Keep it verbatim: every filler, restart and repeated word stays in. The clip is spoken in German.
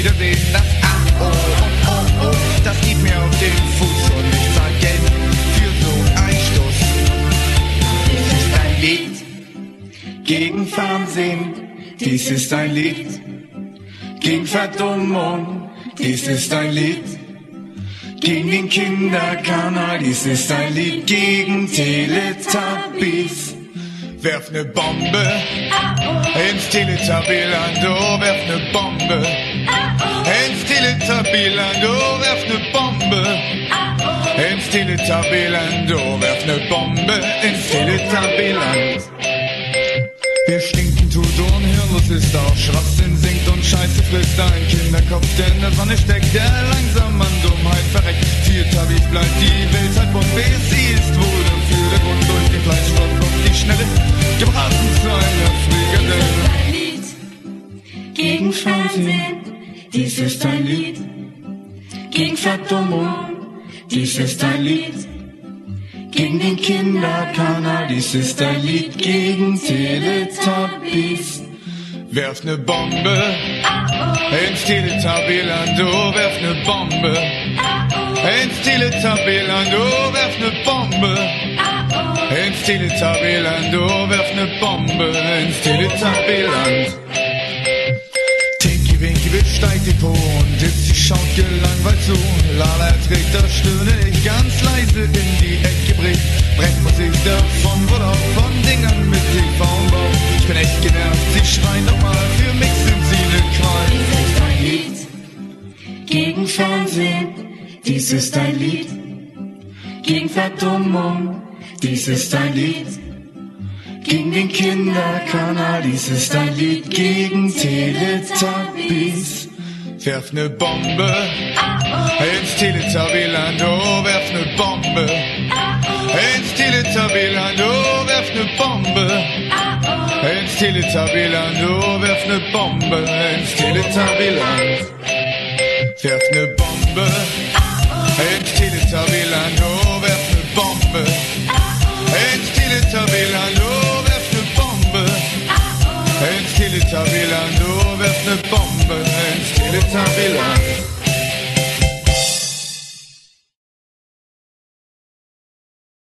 wiedersehen. Das Ah, oh, oh, oh, oh, das geht mir auf den Fuß und ich zahl Geld für so einen Stoß. Dies ist ein Lied gegen Fernsehen, dies ist ein Lied gegen Verdummung, dies ist ein Lied gegen den Kinderkanal, dies ist ein Lied gegen Teletubbies. Werf ne Bombe ins Teletubbyland, oh, werf ne Bombe ins Teletubbyland, oh, werf ne Bombe ins Teletubbyland, oh, werf ne Bombe ins Teletubbyland. Wir stinken, tut unhirnlos ist auch Schwachsinn singt und Scheiße frisst ein Kinderkopf, der in der Sonne steckt, der langsam an Dummheit verreckt. Teletubbies bleibt die Wildheit bunt, wie sie ist wohl dafür der Grund durch den Fleischwolf kommt die schnelle gebraten zu einer Frikadelle. Dies ist ein Lied gegen Fernsehen, dies ist ein Lied gegen Verdummung, dies ist ein Lied gegen den Kinderkanal, dies ist ein Lied gegen Teletubbies. Werf ne Bombe ins Teletubbyland, oh, werf ne Bombe ins Teletubbyland, oh, werf ne Bombe ins Teletubbyland, oh, werf ne Bombe ins Teletubbyland. Tinky Winky besteigt die Po und Dipsy schaut gelangweilt zu. Lala trägt das Stöhnen nicht ganz leise in die Ecke bricht. Brennt muss ich davon, wohl auch von Dingern mit T V-Bau. Ich bin echt genervt, sie schreien doch mal, für mich sind sie ne Qual. Dies ist ein Lied gegen Fernsehen, dies ist ein Lied gegen Verdummung, dies ist ein Lied gegen den Kinderkanal, dies ist ein Lied gegen Teletubbies. Werf ne Bombe ins Teletubbyland, oh, werf ne Bombe ins Teletubbyland, oh, werf ne Bombe ins Teletubbyland, oh, werf ne Bombe ins Teletubbyland. Werf ne Bombe ins Teletubbyland, oh, werf ne Bombe ins Teletubbyland, oh, werf ne Bombe ins Teletubbyland, oh, werf ne Bombe ins Teletubbyland.